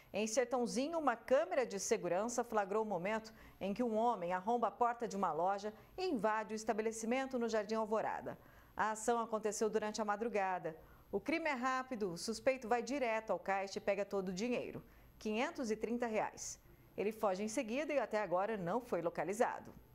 Em Sertãozinho, uma câmera de segurança flagrou o momento em que um homem arromba a porta de uma loja e invade o estabelecimento no Jardim Alvorada. A ação aconteceu durante a madrugada. O crime é rápido, o suspeito vai direto ao caixa e pega todo o dinheiro, R$ 530. Ele foge em seguida e até agora não foi localizado.